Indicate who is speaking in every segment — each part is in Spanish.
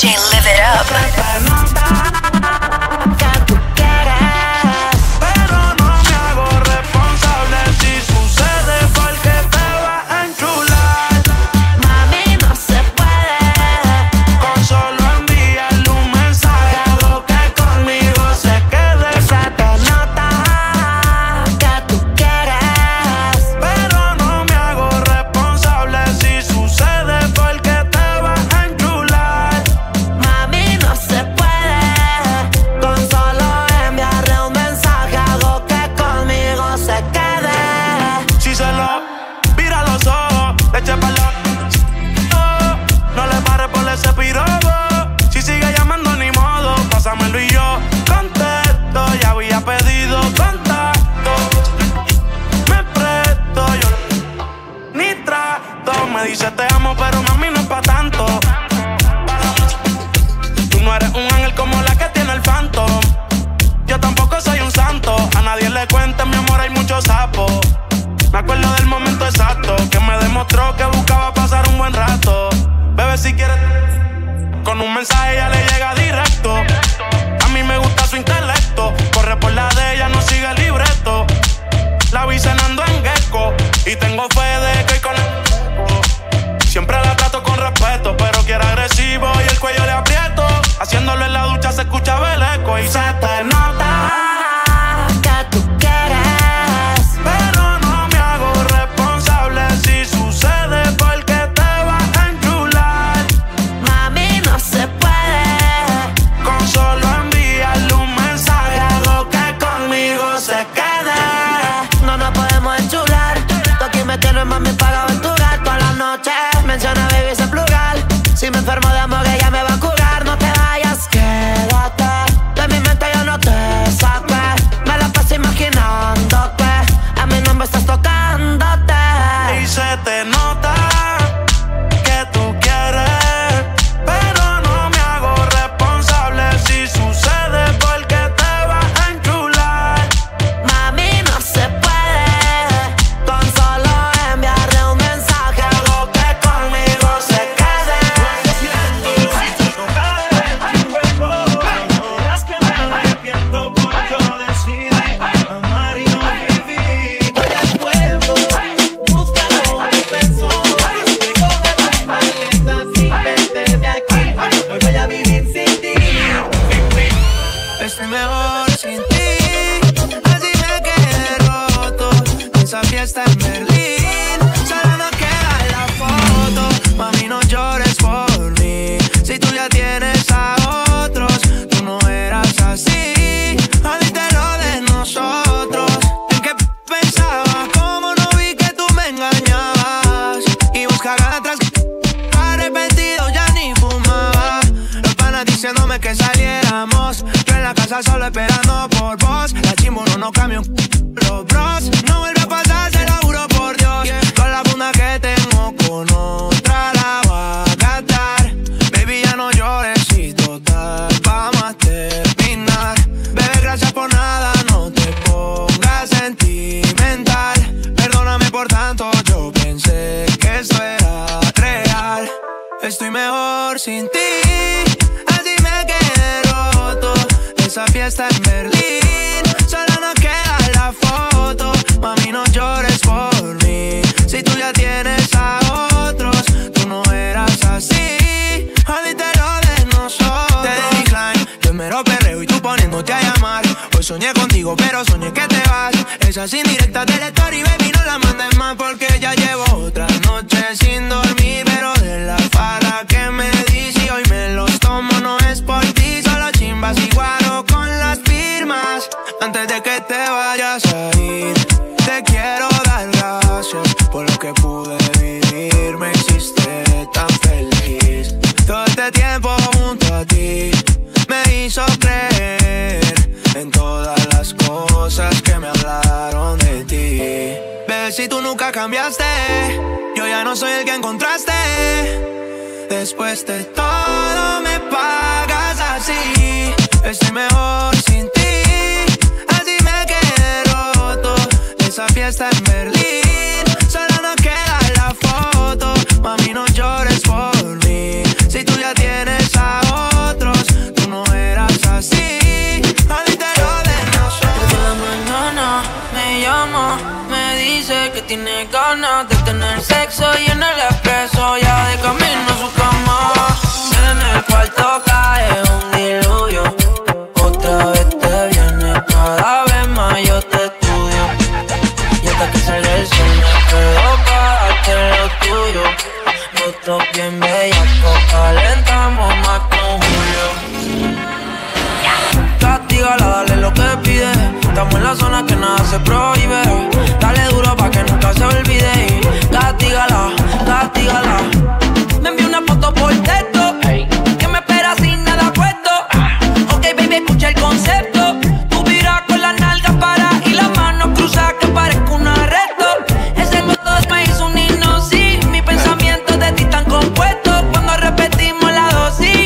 Speaker 1: DJ Live It Up.
Speaker 2: Haciéndolo en la ducha se escuchaba el eco y se te nota que tú quieres, pero no me hago responsable si sucede porque te vas a enchular.
Speaker 3: Mami, no se puede
Speaker 2: con solo enviarle un mensaje, algo que conmigo se quede.
Speaker 3: No nos podemos enchular. Tú aquí me tienes, mami, para aventurar toda la noche. Menciona baby sin plural. Si me enfermo de amor ella me va a curar. No te vayas, quédate. De mi mente yo no te saqué. Me la paso imaginándote. A mí no me estás tocándote.
Speaker 2: Y se te nota que tú quieres, pero no me hago responsable si sucede porque te vas a enchular.
Speaker 3: Mami, no se puede con solo enviarle un mensaje, algo que conmigo se quede.
Speaker 4: Es que me arrepiento por yo decidí amar y no vivir. Voy al pueblo, búscalo un beso. Recoge tus maletas y vete de aquí. Hoy voy a vivir sin ti.
Speaker 5: Estoy mejor sin ti, así me quedé roto. Esa fiesta en Berlín, solo nos queda la foto. Mami, no llores por mí, si tú ya tienes a otros. Tú no eras así, jodiste lo de nosotros. ¿En qué pensaba? ¿Cómo no vi que tú me engañabas? Y buscar atrás, arrepentido ya ni fumaba. Los panas diciéndome que saliéramos, yo en la casa solo esperando por vos. La chimbo no cambia los bros. No vuelve a pasar, se lo juro por Dios. Con la funda que tengo con otra la voy a gastar. Baby, ya no llores y total vamos a terminar. Bebé, gracias por nada, no te pongas sentimental. Perdóname por tanto, yo pensé que esto era real. Estoy mejor sin ti, así me quedé roto. Esa fiesta en Berlín, solo nos queda la foto. Mami, no llores por mí, si tú ya tienes a otros. Tú no eras así, jodiste lo de nosotros. Te di decline, yo mero perreo y tú poniéndote a llamar. Hoy soñé contigo, pero soñé que te vas. Esas indirectas de la story, baby, no la mandes más porque ya llevo otra noche sin dormir. Pero de la farra que me dice hoy me los tomo, no es por ti. Solo chimbas y guaro con las firmas. Antes de que te vayas a ir, te quiero dar gracias por lo que pude vivir. Me hiciste tan feliz. Todo este tiempo junto a ti me hizo creer en todas las cosas que me hablaron de ti. Bebé, si tú nunca cambiaste, yo ya no soy el que encontraste. Después de todo me pagas así. Estoy mejor sin ti, así me quedé roto. Esa fiesta en Berlín, solo nos queda la foto. Mami, no llores por mí, si tú ya tienes a otro. ganas de tener sexo y en el expreso ya de camino a su cama. En el cuarto cae un diluvio. Otra vez te viene, cada vez más yo te estudio. Y hasta que salga el sol me quedo para darte lo tuyo. Nosotros bien bellacos, calentamos más con Julio. Castígala, dale lo que pide. Estamos en la zona que nada se prohíbe. Dale duro pa' que nunca se olvide. Castígala, castígala. Me envió una foto por texto, que me espera sin nada puesto. Ok, baby, escucha el concepto. Tú miras con las nalgas para y las manos cruzadas que parezco un arresto. Ese método me hizo un himno, sí. Mis pensamientos de ti están compuestos cuando repetimos la dosis.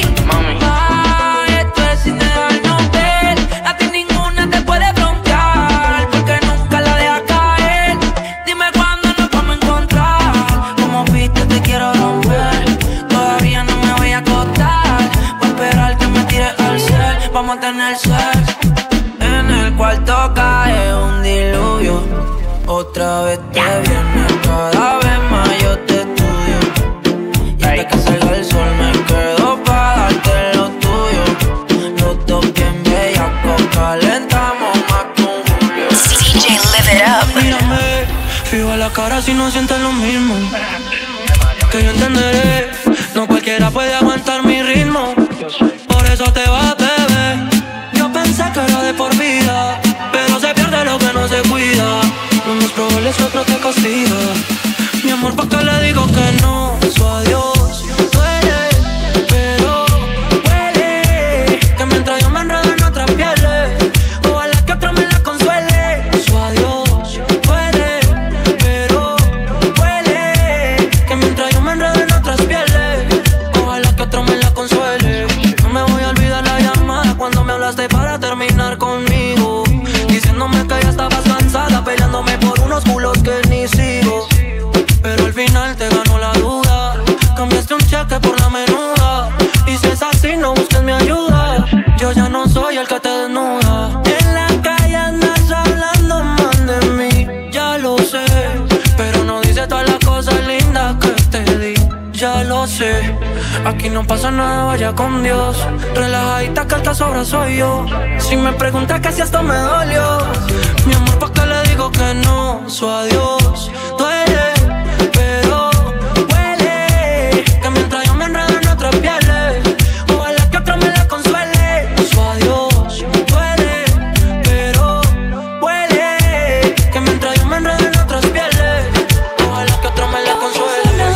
Speaker 5: Esto es sin dejarnos ver. A ti ninguna te puede broncear, porque nunca la dejas caer. Dime cuándo nos vamos a encontrar. Como viste te quiero romper. Todavía no me voy a acostar. Voy a esperar que me tires al cielo. Vamos a tener sexo. En el cuarto cae un diluvio. Otra vez te viene, cada vez más yo te estudio. Y hasta que salga el sol me quedo pa' darte lo tuyo. Los dos bien bellacos, calentamos más con Julio.
Speaker 1: DJ Live It Up.
Speaker 5: Mírame, fijo a la cara si no sientes lo mismo. Que yo entenderé, no cualquiera puede aguantar mi ritmo. Por eso te vas, bebé. Yo pensé que era de por vida, pero se pierde lo que no se cuida. Lo más probable es que otro te castiga. Mi amor, ¿pa' qué le digo que no? Su adiós duele, pero huele. Que mientras yo me enredo en otras pieles, ojalá que otro me la consuele. Su adiós duele, pero huele. Que mientras yo me enredo en otras pieles, ojalá que otro me la consuele. No me voy a olvidar la llamada cuando me hablaste para terminar conmigo, diciéndome que ya estabas cansada, peleándome por unos culos que ni sigo. Pero al final te ganó la duda, cambiaste un cheque por la menuda. Y si es así, no busques mi ayuda. Yo ya no soy el que te desnuda. En la calle andas hablando mal de mí, ya lo sé, pero no dices todas las cosas lindas que te di. Ya lo sé, aquí no pasa nada, vaya con Dios. Relajadita que el que sobra soy yo. Si me preguntas que si esto me dolió, mi amor, ¿pa' qué le digo que no? Su adiós duele, pero huele. Que mientras yo me enredo en otras pieles, ojalá que otro me la consuele. Su adiós duele, pero huele. Que mientras yo me enredo en otras pieles, ojalá que otro me la consuele.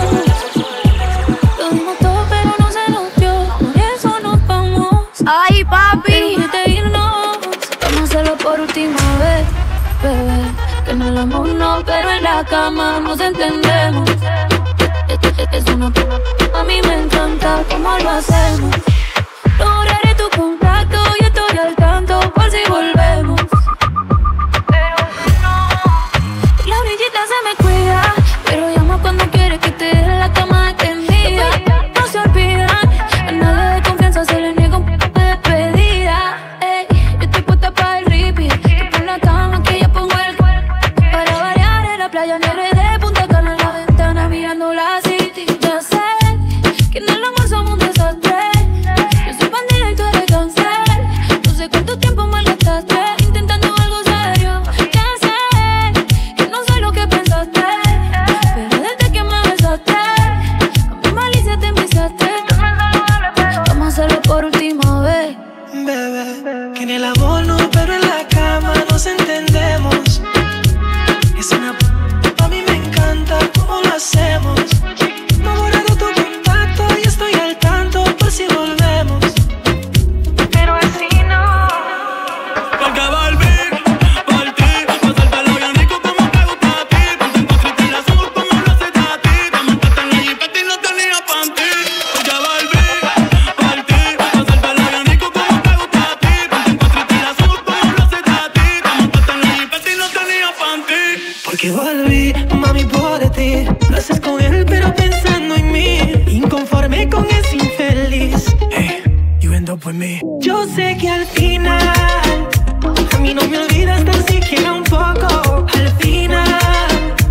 Speaker 6: Lo dimos todo pero no se nos dio, por eso nos vamos.
Speaker 1: Ay, papi.
Speaker 6: Pero antes de irnos, vamos a hacerlo por última vez, bebé. Que no hablamos no, pero en la cama nos entendemos. Es una a mí me encanta cómo lo hacemos. Lograré tu contacto y estoy al tanto por si volvemos. Pero no, la orillita se me cuida, pero llama cuando quiere que te deje la cama extendida. No se olvidan, a nadie de confianza se le niega un poco de despedida. Ey, yo estoy puesta para el repeat, tú pon la cama que yo pongo el para variar en la playa en RD, Punta Cana en la ventana mirando la city. Ya sé que en el amor somos un desastre. Yo soy bandida y tú eres cáncer. No sé cuánto tiempo me gastaste intentando algo serio. Ya sé que no soy lo que pensaste, pero desde que me besaste con mi malicia te enviciaste. Vamos a hacerlo por última vez,
Speaker 4: Bebé, que en el amor no, pero en la cama nos entendemos. Es una a mí me encanta cómo lo hacemos. No he borrado tu contacto y estoy al tanto por si volvemos. Pero así no.
Speaker 2: Porque volví por ti, pasar pelo bien rico como te gusta a ti. Ponte en cuatro y el azul como lo haces a ti. Te montaste en la jipeta y no tenía panty. Porque volví por ti, pasar pelo bien rico como te gusta a ti. Ponte en cuatro y el azul como lo haces a ti. Te montaste en la jipeta y no tenía panty.
Speaker 4: Porque volví, mami, por ti. Lo haces con él, pero pensando en mí. Inconforme con ese infeliz. Hey, you end up with me. Yo sé que al final a mí no me olvidas tan siquiera un poco. Al final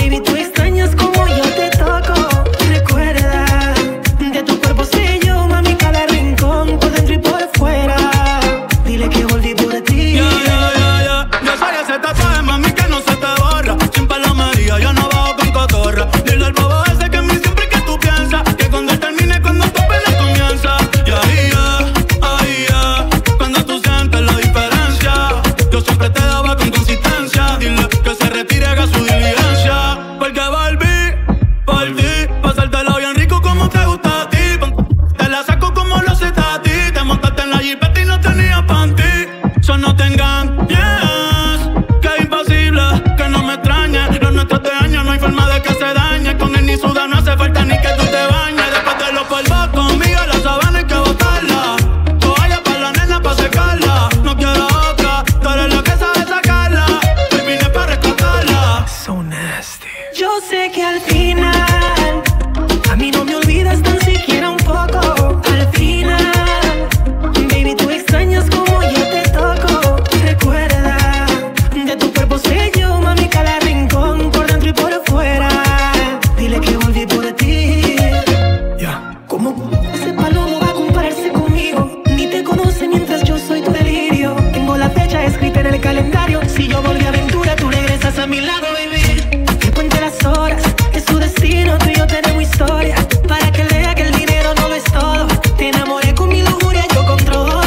Speaker 3: Baby, tú extrañas como yo te toco. Recuerda, de tu cuerpo sé yo, mami, cada rincón, por dentro y por fuera. Dile que volví por ti.
Speaker 2: Yo soy ese tatuaje, mami, que no se te borra. Sin palomería, yo no bajo con cotorra. Dile al bobo ese que en mí siempre que tú piensas, que cuando él termine, cuando tu pelea comienza. Y ahí ya, cuando tú sientes la diferencia, yo siempre te daba con consistencia. Dile que se retire, haga su diligencia. Porque volví por ti, pasártelo bien rico como te gusta a ti. Te la saco como lo haces a ti. Te montaste en la jipeta y no tenía panty. So no te engañes, que es imposible que no me extrañes. Los nuestros de años no hay forma de que se dañe. Con él ni suda, no hace falta ni que tú te bañes. Después de los polvos conmigo, la sabana hay que botarla. Toalla para la nena pa' secarla. No quiero otra, tú eres la que sabe sacarla. Hoy vine pa' rescatarla.
Speaker 3: So nasty. Yo sé que al final a mí no me olvidas tan siquiera un poco. Al final, baby, tú extrañas como yo te toco. Recuerda, de tu cuerpo sé yo, mami, cada rincón, por dentro y por fuera. Dile que volví por ti. ¿Cómo ese palomo va a compararse conmigo? Ni te conoce mientras yo soy tu delirio. Tengo la fecha escrita en el calendario. Si yo volví a aventura, tú regresas a mi lado, baby. Que cuente las horas, es su destino. Tú y yo tenemos historia. Para que lea que el dinero no lo es todo. Te enamoré con mi lujuria, yo controlo.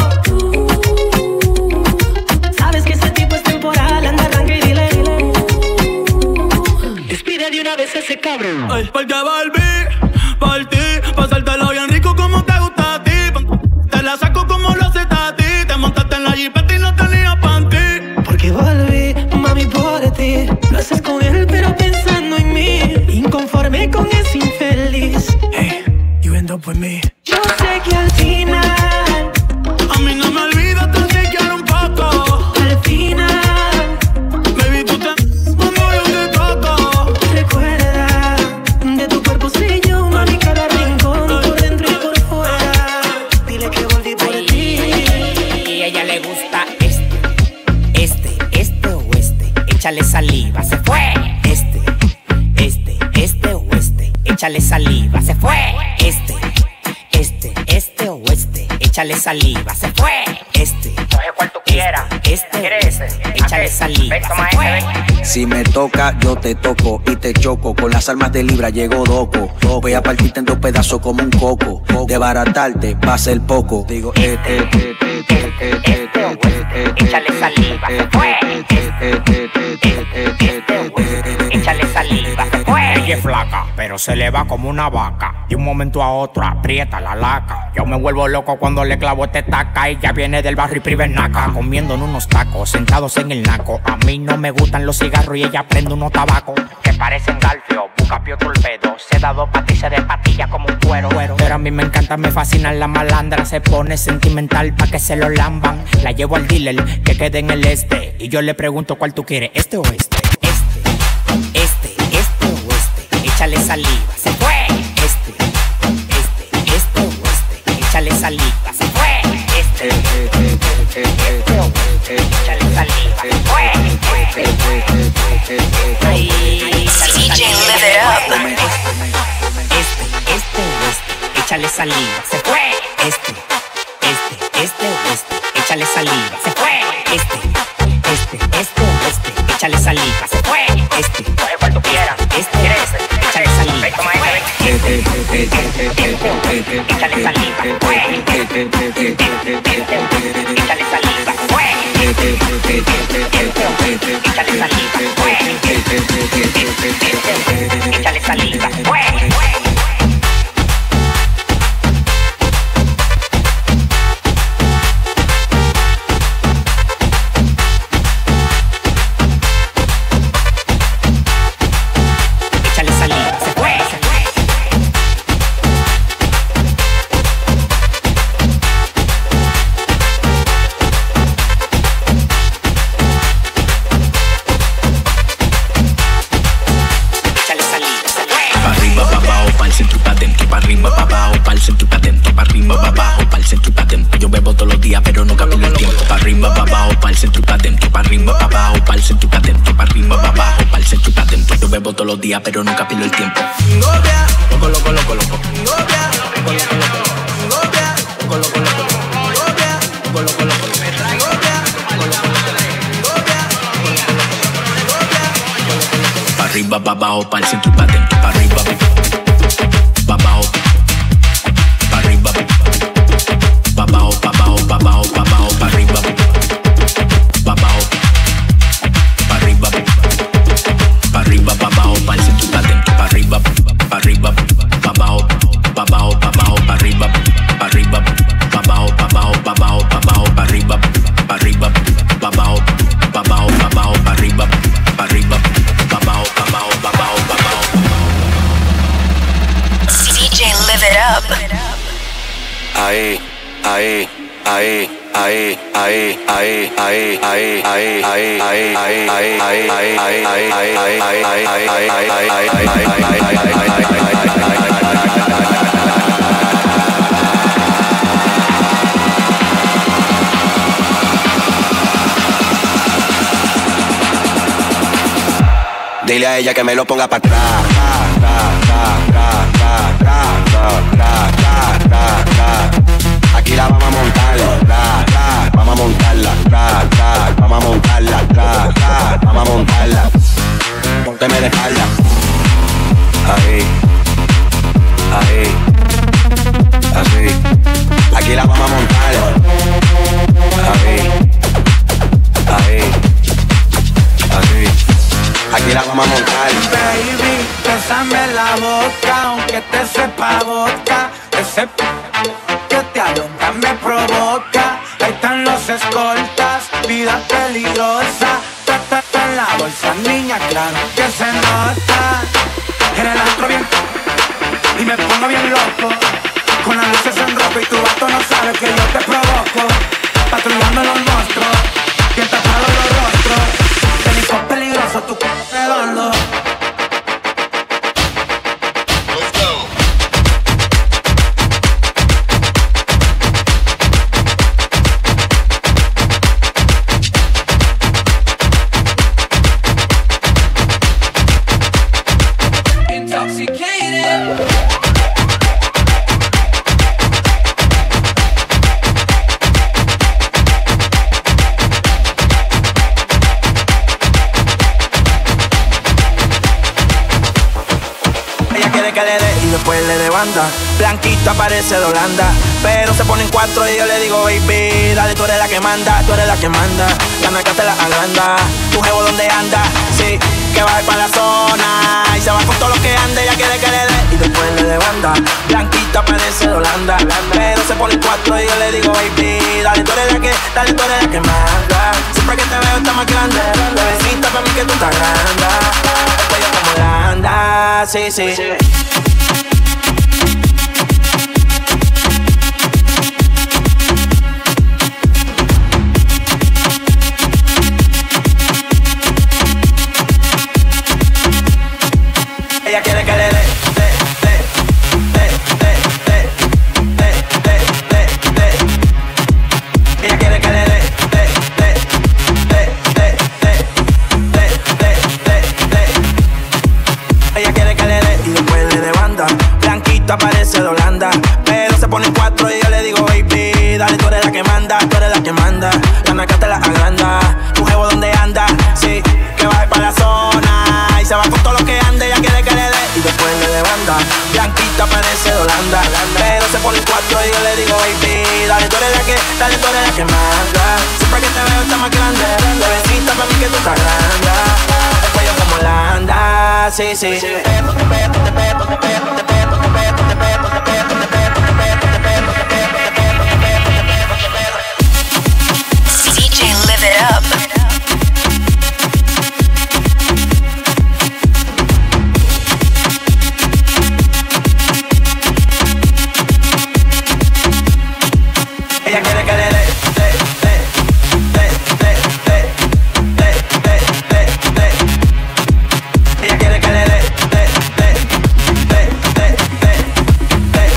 Speaker 3: Sabes que ese tipo es temporal. Anda, arranca y dile. Despide de una vez ese cabrón.
Speaker 2: Ay, porque volví por ti, pasártelo bien rico como te gusta a ti. Te la saco como lo haces a ti. Te montaste en la jipeta y no tenía panty.
Speaker 3: Porque volví, mami, por ti. Lo haces con él, pero pensando en mí. Inconforme con ese infeliz. Hey, you end up with me. Yo sé que al final
Speaker 2: A mí no me olvidas tan siquiera un poco.
Speaker 3: al final,
Speaker 2: Baby, tú te como yo te toco.
Speaker 3: recuerda, de tu cuerpo sé yo, mami, cada rincón, por dentro y por fuera. Dile que volví por ti.
Speaker 7: Y a ella le gusta este o este. Échale saliva, se fue. Este o este. Échale saliva, se fue. Este o este. Échale saliva, se fue.
Speaker 8: Coge cual tú quieras. ¿Quieres ese?
Speaker 7: Échale saliva,
Speaker 8: Ven, toma
Speaker 7: se fue.
Speaker 8: ven.
Speaker 9: Si me toca, yo te toco y te choco. Con las armas de Libra llego doco. Voy a partirte en dos pedazos como un coco. De baratarte va a ser poco. Digo,
Speaker 8: Este o este. Échale saliva, se fue. Este o este. Échale saliva, se fue.
Speaker 7: Ella es flaca, pero se le va como una vaca. De un momento a otro aprieta la laca. Yo me vuelvo loco cuando le clavo este taca. Ella viene del barrio y prive naca. Comiendo en unos tacos, sentados en el naco. A mí no me gustan los cigarros y ella prende unos tabacos
Speaker 8: Que parecen galfio, busca pio torpedo. Se da dos patillas de patilla como un cuero.
Speaker 7: Pero a mí me encanta, me fascina la malandra. Se pone sentimental pa' que se lo lamban. La llevo al dealer que quede en el este. Y yo le pregunto cuál tú quieres, este o este. Este o este. Échale saliva, se fue. Este o este. Échale saliva, se fue.
Speaker 8: Este o este. Échale saliva, se fue.
Speaker 7: Ay,
Speaker 1: DJ, live it up.
Speaker 7: Este o este. Échale saliva, se fue. Este o este. Échale saliva, se fue. Este o este. Échale saliva, se fue.
Speaker 8: Coge cual tú quieras. ¿Quieres ese?
Speaker 7: Échale saliva,
Speaker 8: Ven, toma
Speaker 7: se fue.
Speaker 8: Échale saliva, se fue. Échale saliva, se fue. Échale saliva, se fue. Échale saliva, se fue.
Speaker 7: Échale saliva, se fue.
Speaker 10: pa'l centro y pa' dentro, pa' arriba, pa' abajo, pa'l centro y pa' dentro. Yo bebo todos los días, pero nunca pierdo el tiempo. Pa' arriba, pa' abajo, pa'l centro y pa' dentro, pa' arriba, pa' abajo, pa'l centro y pa' dentro, pa' arriba, pa' abajo, pa'l centro y pa' dentro. Yo bebo todos los días, pero nunca pierdo el tiempo.
Speaker 5: Ngobia,
Speaker 10: Loco, loco, loco, loco.
Speaker 5: Ngobia,
Speaker 10: Loco, loco, loco.
Speaker 5: Ngobia,
Speaker 10: Loco, loco, loco.
Speaker 5: Ngobia,
Speaker 10: Loco, loco, loco. Pa' arriba, pa' abajo, pa'l centro y pa' dentro, pa' arriba, pa' abajo, pa' arriba, pa' abajo, pa' abajo, pa' abajo, pa' abajo, pa' arriba, pa' abajo, pa' arriba, pa' arriba, pa' abajo, pa'l centro y pa' dentro, pa' arriba, pa' arriba, pa' abajo, pa' abajo, pa' abajo, pa' arriba, pa' arriba, pa' abajo, pa' abajo, pa' abajo, pa' abajo, pa' arriba, pa' arriba, pa' abajo, pa' abajo, pa' abajo, pa' arriba, pa' arriba, pa' abajo, pa' abajo, pa' abajo, pa' abajo.
Speaker 1: DJ Live It Up.
Speaker 9: Ahí, ahí, ahí, ahí, ahí, ahí, ahí, ahí, ahí, ahí, ahí, ahí, ahí, ahí, ahí, dile a ella que me lo ponga para atrás. Aquí la vamos a montar, vamos a montarla, vamos a montarla, vamos a montarla. Pónteme de espalda. Ahí, ahí, así. Aquí la vamos a montar. Ahí, ahí, así. Aquí la vamos a montar.
Speaker 5: baby, bésame la boca, aunque te sepa vodka. Ese que te alonga me provoca. Ahí están los escoltas, vida peligrosa. Ta en la bolsa, niña, claro que se nota. En el antro bien y me pongo bien loco, con las luces en rojo y tu vato no sabe que yo te provoco. Patrullando los monstruos, bien tapados los rostros. Peligro peligroso, tu redondo. Después le de banda, blanquita parece de Holanda, pero se ponen cuatro y yo le digo baby, dale, tú eres la que manda, tú eres la que manda. La naca te la agranda, tu jevo donde anda, sí, que va a ir pa' la zona y se va con todo lo que ande, ella quiere que le dé. Y después le de banda, blanquita parece de Holanda, pero se ponen cuatro y yo le digo baby, dale, tú eres la que, dale, tú eres la que manda. Siempre que te veo está más grande, bebecita pa' mí que tú estás grande. El cuello como Holanda, sí, sí. Ella quiere que le dé, ella quiere que le dé, ella quiere que le dé. Y después le de banda, blanquita parece de Holanda, pero se pone cuatro y yo le digo baby, dale, tú eres la que manda, tú eres la que manda. La naca te la agranda, tu jevo donde anda, sí, que va a ir pa' la zona y se va con todo lo que ande, ella quiere que le dé. Y después le de banda, blanquita parece de Holanda, pero se pone cuatro y yo le digo baby, dale, tú eres la que, dale, tú eres la que manda. Siempre que te veo está más grande, bebecita pa' mí que tú estás grande. El cuello como Holanda, sí, sí.
Speaker 1: DJ Live It Up.
Speaker 5: Ella quiere que le dé, ella quiere que le dé, ella quiere que le dé, ella quiere que le dé,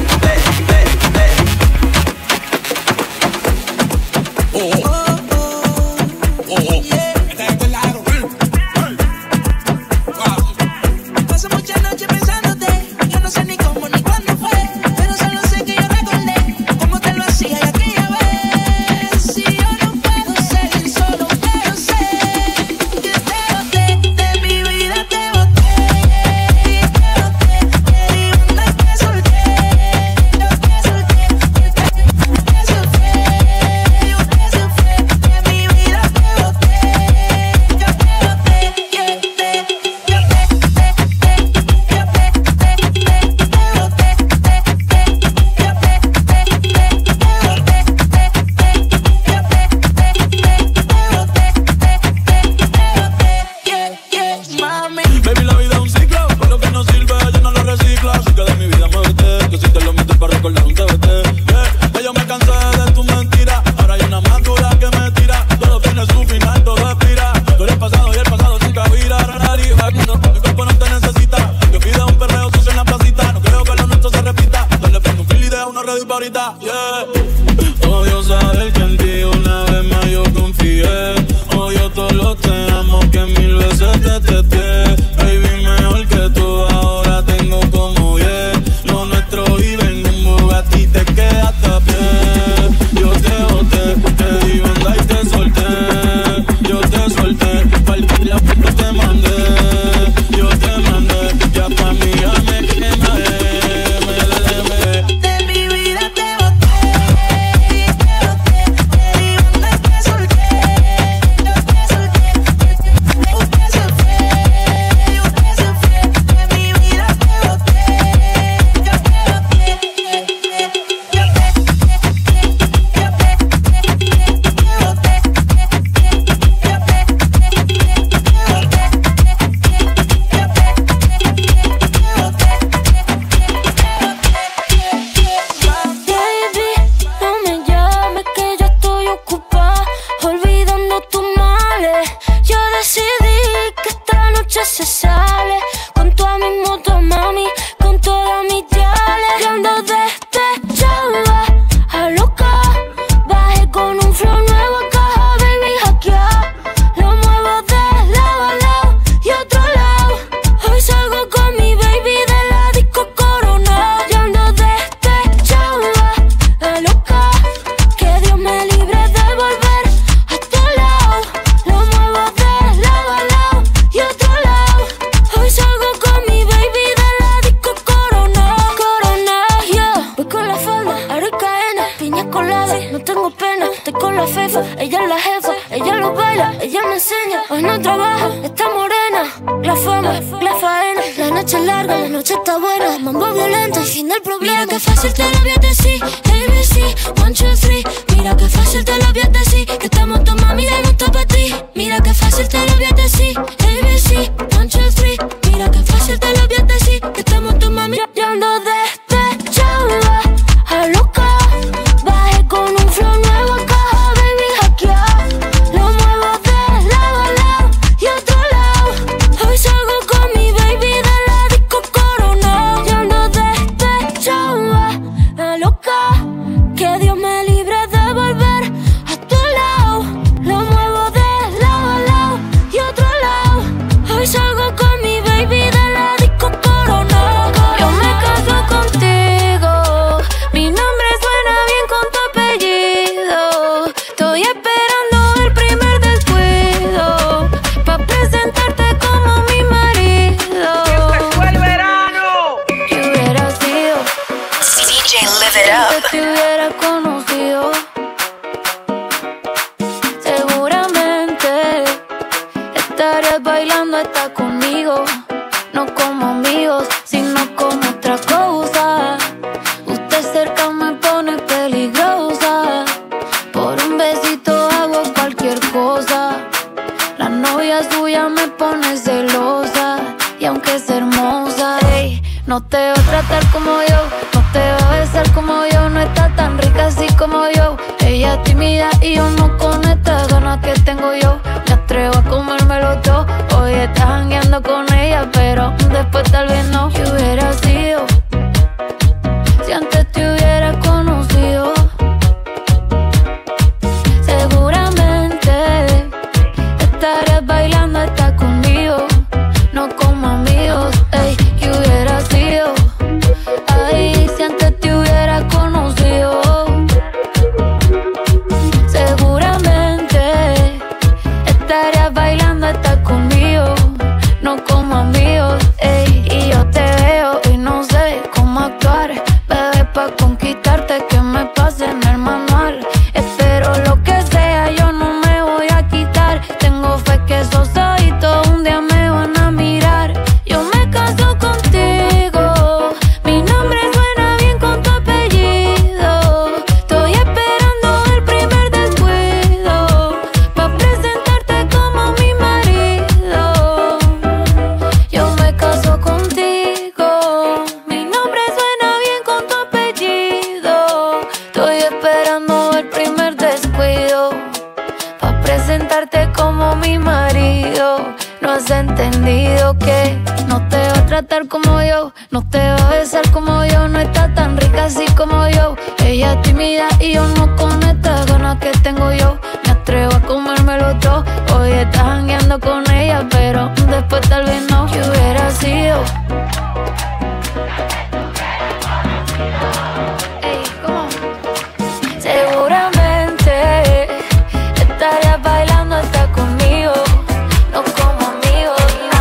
Speaker 11: estamos ready para ahorita, yeah. Odio saber que en ti una vez más yo confié. Odio todos los te amo que 1000 veces te testé. Baby, mejor que tú ahora tengo como 10. Lo nuestro vive en un Bugatti, te quedaste a pie. Yo te boté, te di banda y te solté. Yo te solté, partir la puta te mandé. Yo te mandé, ya pa' mí ya me quemé.
Speaker 3: De mi vida te boté, te di banda y te solté. Yo te solté, usted se fue, de mi vida te boté, yo te boté,
Speaker 6: Baby, no me llames que yo estoy ocupada, olvidando tus males. Yo decidí que esta noche se sale con toda mi moto, mami, con todas mis yales. Yo ando despechada, a loca, bajé con un flow nuevo a caja, baby, hackeado. Lo muevo de lado a lado y otro lado. Hoy salgo con mi baby de la disco Corona. Yo ando despechada, a loca, que Dios me libre de volver a tu lado. Lo muevo de lado a lado y otro lado. Hoy salgo con mi baby de la disco Corona. Corona, yeah. Voy con la falda, aro y cadena, piña colada, no tengo pena. Estoy con la fefa, ella es la jefa, ella lo baila, ella me enseña. Hoy no trabaja, está morena. La fama, la faena, la noche es larga, la noche está buena. Mambo violento, el fin del problema. Mira que fácil te lo voy a decir, ABC, 1, 2, 3. Mira que fácil te lo voy a decir, que estamos tu mami y no está pa' ti. Mira que fácil te lo voy a decir, ABC, 1, 2, 3. Mira que fácil te lo voy a decir, que estamos tu mami. Yo ando despechada, a loca, bajé con un flow nuevo a caja, baby, hackeado. Lo muevo de lado a lado y otro lado. Hoy salgo con mi baby de la disco Corona. Yo ando despechada, a loca, que Dios me libre de volver a tu lado. Lo muevo de lado a lado y otro lado. Hoy salgo con mi baby de la disco Corona. Yo me caso contigo, mi nombre suena bien con tu apellido. Estoy esperando el primer descuido pa' presentarte como mi marido.
Speaker 2: ¡Fue el verano!
Speaker 6: ¿Qué hubiera sido
Speaker 1: DJ Live It
Speaker 6: que
Speaker 1: Up.
Speaker 6: te hubiera conocido? Seguramente estarías bailando hasta conmigo, no como amigos, sino como otra cosa. Usted cerca me pone peligrosa, por un besito hago cualquier cosa. La novia suya me pone celosa, y aunque es hermosa, ey, no te va a tratar como yo, no te va a besar como yo, no está tan rica así como yo. Ella es tímida y yo no con estas ganas que tengo yo. Me atrevo a comérmelo todo, hoy estás jangueando con ella, pero después tal vez no. ¿Qué hubiera sido si antes te hubiera conocido? Seguramente estarías bailando hasta conmigo, no como amigos, ey. ¿Qué hubiera sido? Ay, si antes te hubiera conocido. Seguramente estarías bailando hasta conmigo, no como amigos, ey. Y yo te veo y no sé cómo actuar, bebé, pa' conquistarte que me pase en el manual. Espero lo que sea, yo no me voy a quitar. Tengo fe que esos ojitos un día me van a mirar. Yo me caso contigo, mi nombre suena bien con tu apellido. Estoy esperando el primer descuido pa' presentarte como mi marido. Yo me caso contigo, mi nombre suena bien con tu apellido. Estoy esperando el primer descuido pa' presentarte como mi marido. No has entendido que no te va a tratar como yo, no te va a besar como yo, no está tan rica así como como yo. Ella es tímida y yo no con estas ganas que tengo yo. Me atrevo a comérmelo todo. Hoy estás jangueando con ella, pero después tal vez no. ¿Qué hubiera sido? Ey, ¿cómo? Seguramente estarías bailando hasta conmigo, no como amigos.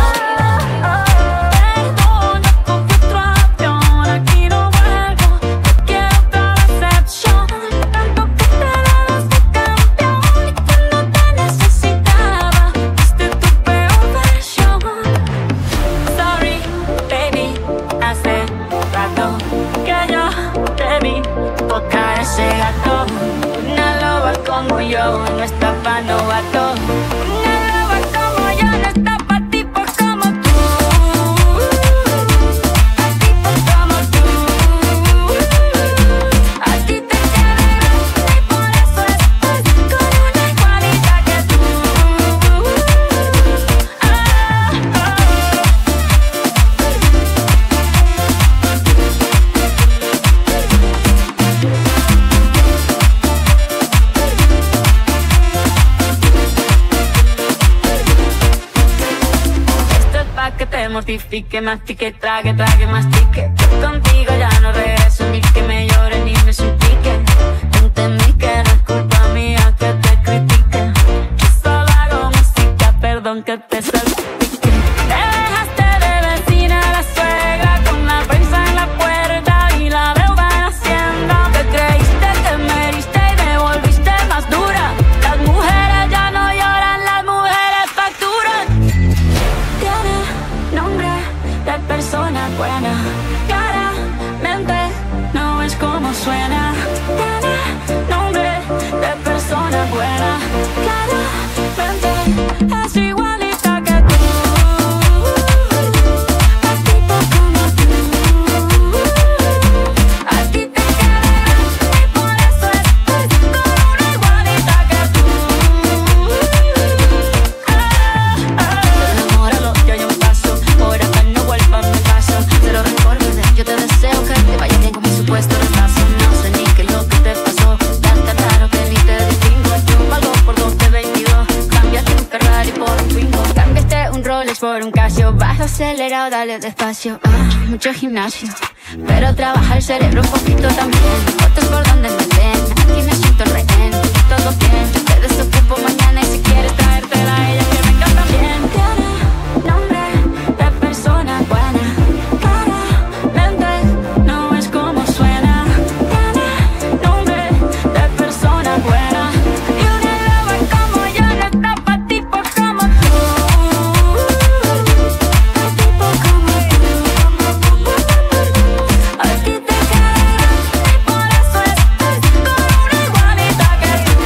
Speaker 6: Perdona con frustración, aquí no vuelvo, no quiero otra decepción. Tanto que te dabas de campeón, y cuando te necesitaba, fuiste tu peor versión. Sorry, baby, hace rato que yo te vi tocar ese gato. Una loba como yo no está pa' novato. Una loba como yo no está pa' tipos como tú. Pa' tipos como tú. A ti te quiero y por eso estás con una igualita que tú. Esto es pa' que te mortifique, mastique, trague, mastique. Contigo ya no regreso, ni que me llore ni me suplique. Entendí que no es culpa mía que te critique. Yo solo hago música, perdón que te salpique. Te dejaste de vecina la suegra con la prensa en la puerta y la deuda en Hacienda. Te creíste, te meriste y me volviste más dura. Las mujeres ya no lloran, las mujeres facturan. Tiene nombre de persona buena, claramente no es como suena. Tiene nombre de persona buena, claramente es igualita que tú. A tipo como tú, a ti te quiero y por eso estoy con una igualita que tú. Enamóralo, que hay un paso, por acá no vuelva a mi paso. Te lo recuerdo, yo te deseo que te vaya bien con mi supuesto retraso. No sé ni qué es lo que te pasó, tan claro que ni te distingo. Yo valgo por 2 de 22, cambiaste un Ferrari por un Twingo. Cambiaste un Rolex por un Casio, vas acelerado, dale despacio. Mucho gimnasio, pero trabaja el cerebro un poquito también. Fotos por donde me ven, aquí me siento rehén. Todo bien, yo te desocupo mañana y si quieres traértela a ella que venga también. Tiene nombre de persona buena, claramente no es como suena. Tiene nombre de persona buena y una loba como yo no está pa' tipos como tú. Pa' tipos como tú. A ti te quiero y por eso estoy con una igualita que tú.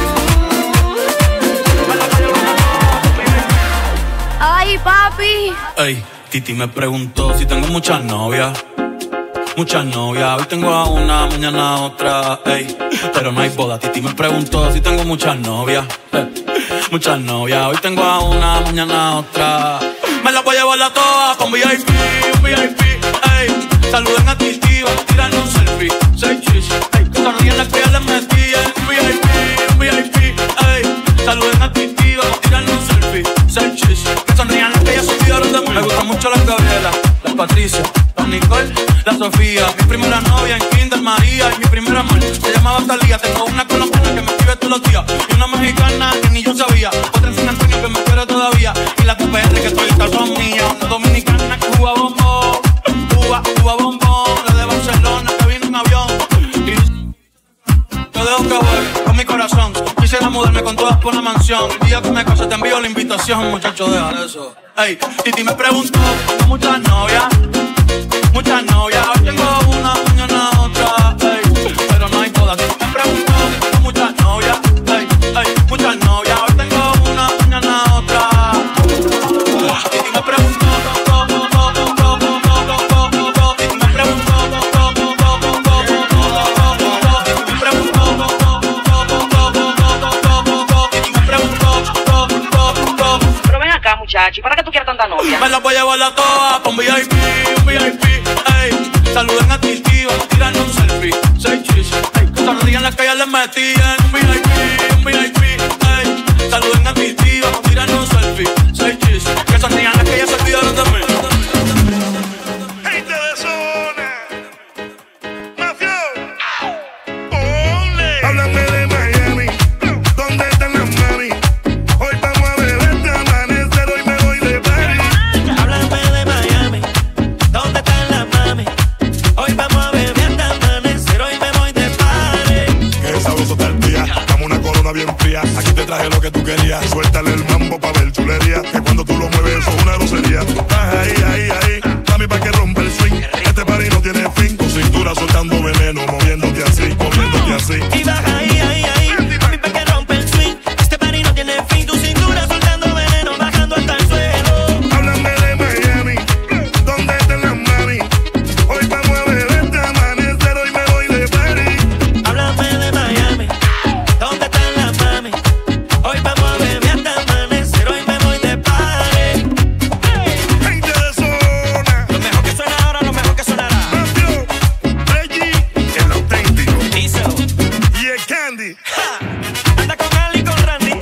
Speaker 6: Ay, papi.
Speaker 11: Ey, Titi me preguntó si tengo muchas novias. Muchas novias, hoy tengo a una, mañana a otra, ey. Pero no hay boda. Titi me preguntó si tengo muchas novias. Muchas novias, hoy tengo a una, mañana a otra. Me la voy a llevar a todas con VIP, un VIP, ey. Saluden a Titi, vamos a tirarle un selfie. 6 chis, ey. Sonríen las que ya les metí, un VIP, ey. Saluden a Titi, vamos a tirarle un selfie. 6 chis, que sonrían las que ya se olvidaron de mí. Me gustan mucho las Gabriela, las Patricia, las Nicole, la Sofía. Mi primera novia en Kinder María y mi primer amor se llamaba Talía. Tengo una colombiana que me escribe todos los días y una mexicana que ni yo sabía. Otra en San Antonio que me quiere todavía y la TPR que todavía son mías. Una dominicana que Cuba bombón, Cuba bombón. La de Barcelona que vino en avión y yo dejo que juegue con mi corazón. Quisiera mudarme con todas por una mansión. El día que me case te envío la invitación, muchacho, deja de eso. Ey, Titi me preguntó, ¿tengo muchas novias? Muchas novias, hoy tengo una, mañana otra, ey. Pero no hay todas. Titi me preguntó, ¿tengo muchas novias? Ey, muchas novias, hoy tengo una, mañana otra. Titi me preguntó,
Speaker 12: muchacho, ¿para qué tú quieres tanta novia?
Speaker 11: Me la voy a llevar a todas con VIP, un VIP, ey. Saluden a Titi, vamos a tirarle un selfie. 6 chis. metí en un VIP, ey. Saluden a mi tía, vamos a tirarnos selfie. 6 chis, que esas niñas que ya se olvidaron de mí.
Speaker 13: Gente de zona, mafia, ole. Háblame de Miami, ¿dónde están las mami? Hoy vamos a beber de amanecer, hoy me voy de party.
Speaker 4: Háblame de Miami, ¿dónde están las mami? Hoy vamos a beber de amanecer, hoy me voy de party.
Speaker 13: Qué sabroso está el día, dame una corona bien fría. Aquí te traje lo que tú querías. Suéltale el mambo pa' ver chulería, que cuando tú lo mueves eso es una grosería. Ahí, mami, pa' que rompa el swing. Este party no tiene fin. Tu cintura soltando veneno, moviéndote así.
Speaker 4: Y baja ahí, mami, pa' que rompa el swing. Este party no tiene fin. Tu cintura soltando veneno, bajando hasta el suelo.
Speaker 13: Háblame de Miami, ¿dónde están las mami? Hoy vamos a beber de amanecer, hoy me voy de party.
Speaker 4: Háblame de Miami, ¿dónde están las mami? Hoy vamos a beber de amanecer, hoy me voy de party.
Speaker 13: Gente de zona,
Speaker 4: Lo mejor que suena ahora, lo mejor que sonará.
Speaker 13: Mafio, Reggie, el auténtico.
Speaker 4: Díselo.
Speaker 13: Y el Candy,
Speaker 4: Anda con Ali y con Randy.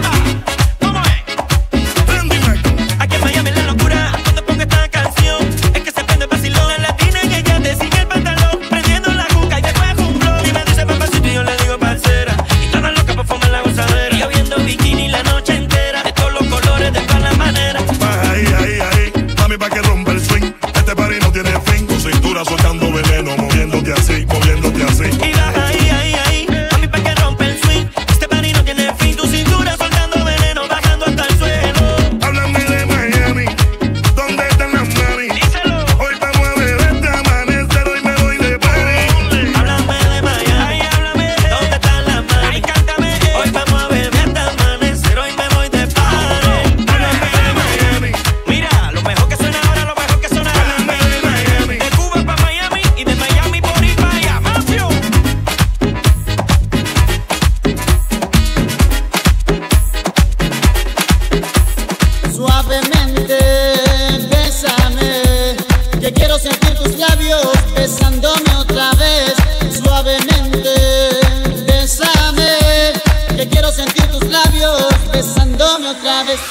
Speaker 4: ¿Cómo es?
Speaker 13: Randy Mac.
Speaker 4: Aquí en Miami la locura, cuando pongo esta canción es que se prende el vacilón. La latina y ella te sigue el pantalón, prendiendo la juca y después un blog. Y me dice papacito y yo le digo parcera, y todas locas por fumar la gozadera. Y yo viendo bikini la noche entera, de todos los colores, de todas las maneras.
Speaker 13: Ahí, mami, pa' que rompa el swing. Este party no tiene fin. Tu cintura soltando veneno, moviéndote así.
Speaker 4: Y baja ahí, mami, pa' que rompa el swing. Este party no tiene fin, tu cintura soltando veneno, bajando hasta el suelo.
Speaker 13: Háblame de Miami, ¿dónde están las mami?
Speaker 4: Díselo.
Speaker 13: Hoy vamos a beber de amanecer, hoy me voy de party.
Speaker 4: Háblame de Miami, háblame. ¿Dónde están las mami? Ay, cántame. Hoy vamos a beber de amanecer, hoy me voy de party.
Speaker 13: Háblame de Miami,
Speaker 4: Mira, lo mejor que suena ahora, lo mejor que sonará.
Speaker 13: háblame de Miami.
Speaker 4: De Cuba pa' Miami y de Miami por ir pa' allá. ¡Mafio!
Speaker 5: Suavemente, bésame, que quiero sentir tus labios besándome otra vez. Suavemente, bésame, que quiero sentir tus labios besándome otra vez.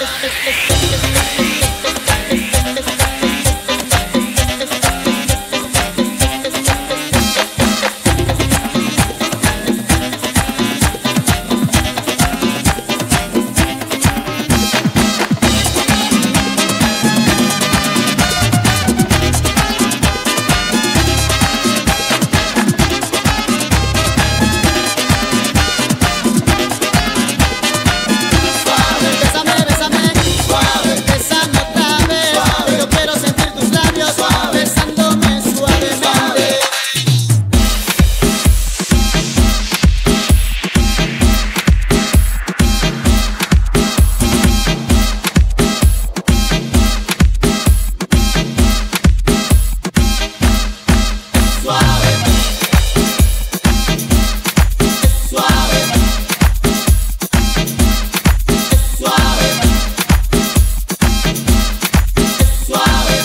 Speaker 5: Bésame, bésame, suave, bésame otra vez. Yo quiero sentir tus labios besándome suavemente. Suave, suave, suave, suave.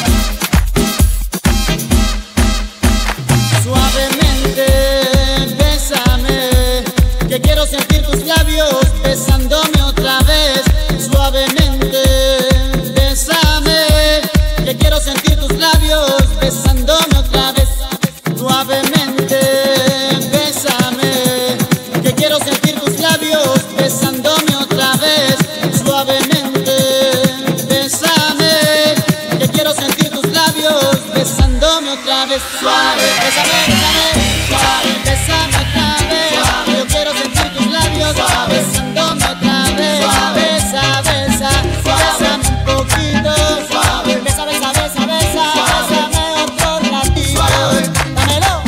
Speaker 5: Suavemente, bésame, que quiero sentir tus labios besándome otra vez. Suavemente, bésame, que quiero sentir tus labios besándome otra vez. Suavemente, bésame, que quiero sentir tus labios besándome otra vez. Suavemente, bésame, que quiero sentir tus labios besándome otra vez. Suave, bésame, bésame, suave, bésame otra vez. Yo quiero sentir tus labios besándome otra vez. Besa, besa, bésame un poquito. Besa, besa, besa, besa, bésame otro ratito. Dámelo.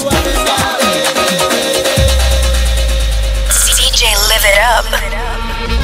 Speaker 1: DJ Live It Up.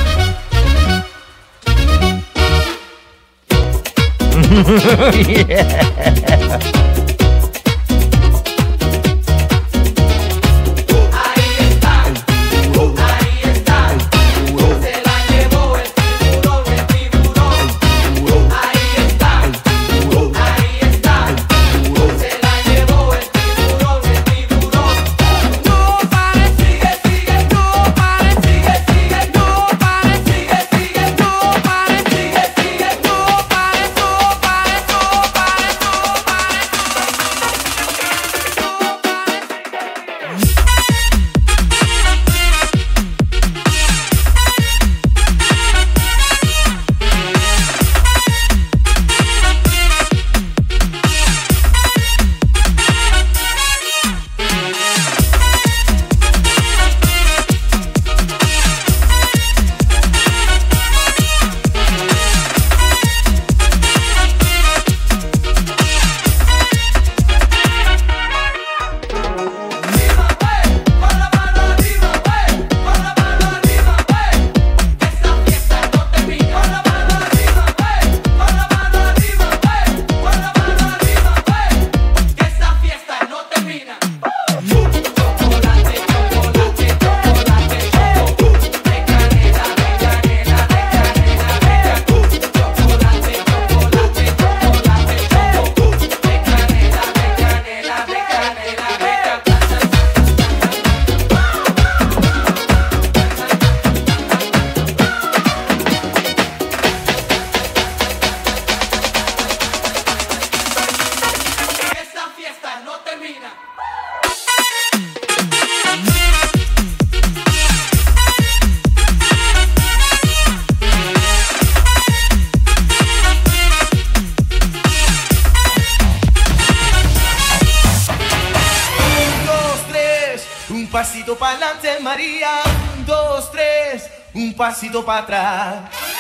Speaker 5: pasito para adelante, María. 1, 2, 3, un pasito para atrás.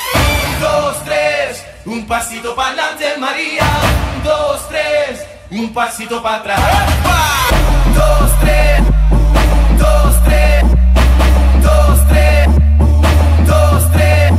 Speaker 5: 1, 2, 3, un pasito para adelante, María. 1, 2, 3, un pasito para atrás. 1, 2, 3, 1, 2, 3, 1, 2, 3, 1, 2, 3.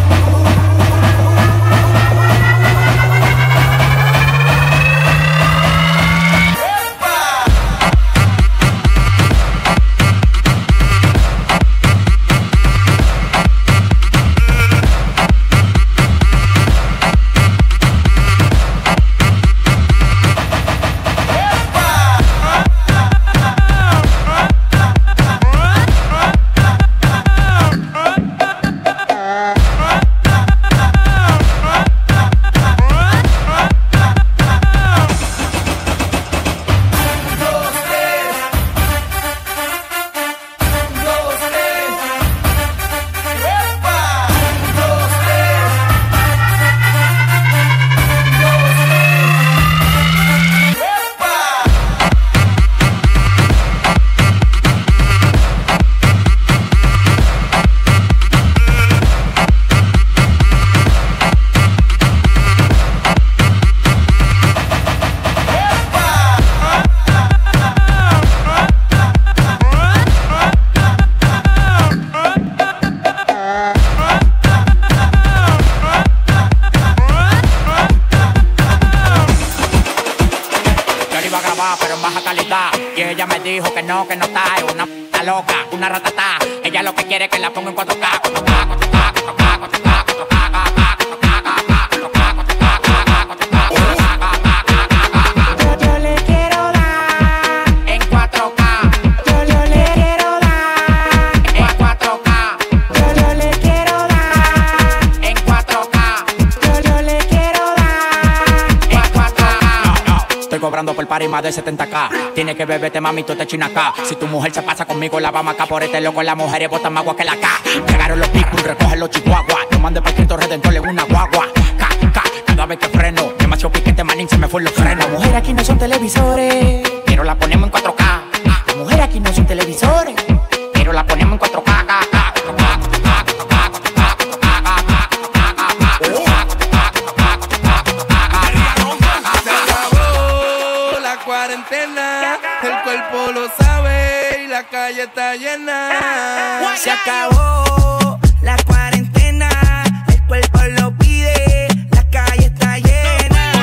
Speaker 7: Dijo que no está, es una p*** loca, una ratatá. Ella lo que quiere es que la ponga en 4K.
Speaker 14: Yo le quiero dar
Speaker 7: en 4K.
Speaker 14: Yo le quiero dar
Speaker 7: En 4K.
Speaker 14: Yo le quiero dar
Speaker 7: En 4K.
Speaker 14: Yo le quiero dar
Speaker 7: En 4K. No, estoy cobrando por party más de 70K. Tiene que beberte, mami, tú te china acá. Si tu mujer se pasa conmigo, la vamos acá. Por este loco, las mujeres botan más agua que la K. Llegaron los picos, recogen los chihuahuas. No mande para Cristo Redentor en una guagua. Cada vez que freno, demasiado piquete, manín, se me fue los frenos. Las mujeres aquí no son televisores, pero la ponemos en 4K. Las mujeres aquí no son televisores, pero la ponemos en 4K.
Speaker 5: Cuarentena, el cuerpo lo sabe y la calle está llena.
Speaker 14: Se acabó la cuarentena, el cuerpo lo pide, la calle está llena.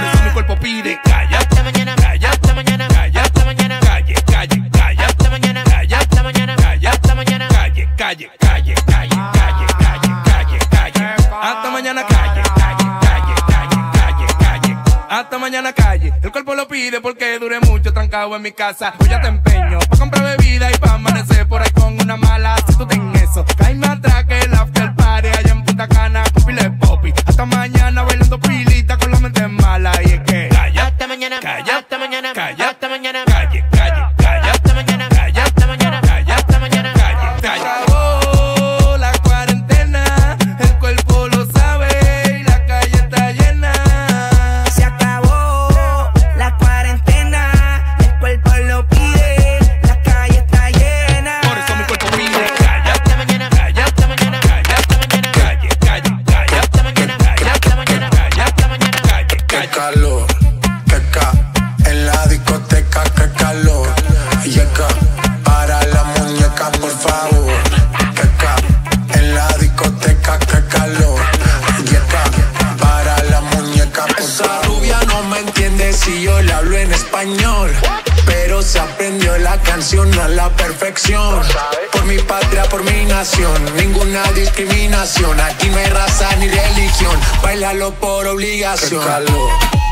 Speaker 11: calle, calle, calle, calle, calle, calle. Hasta mañana calle, calle, calle, calle, calle, calle. Hasta mañana calle. El cuerpo lo pide porque duré mucho trancado en mi casa. Hoy ya te empeño pa' comprar bebida y pa' amanecer por ahí con una mala. Si tú ten eso, caíme atrás que el after party allá en Punta Cana con pile popi. Hasta mañana bailando pilita con la mente mala. Y es que calla,
Speaker 3: Hasta mañana,
Speaker 11: calla,
Speaker 3: hasta mañana,
Speaker 11: calla,
Speaker 3: hasta mañana,
Speaker 11: calle, calle, calle,
Speaker 3: hasta mañana,
Speaker 11: calla,
Speaker 3: hasta mañana,
Speaker 11: calla,
Speaker 3: hasta mañana.
Speaker 11: calle, calla. Acabó la cuarentena, el cuerpo lo sabe y la calle está llena.
Speaker 14: Se acabó la cuarentena, el cuerpo lo pide, la calle está llena.
Speaker 11: Por eso mi cuerpo pide calla,
Speaker 3: Hasta mañana,
Speaker 11: calla,
Speaker 3: hasta mañana,
Speaker 11: calla,
Speaker 3: hasta mañana,
Speaker 11: calle, calle, calla,
Speaker 3: hasta mañana, hasta mañana, hasta mañana.
Speaker 11: calle,
Speaker 15: Qué
Speaker 11: calle.
Speaker 15: calor, que ca en la discoteca, qué calor. Yeca, para la muñeca, por favor. Que ca en la discoteca, qué calor. Yeca, para la muñeca, por favor. Esa rubia no me entiende si yo le hablo en español, pero se aprendió la canción a la perfección. Por mi patria, por mi nación, ninguna discriminación. Aquí no hay raza ni religión, bailalo por obligación. Qué calor,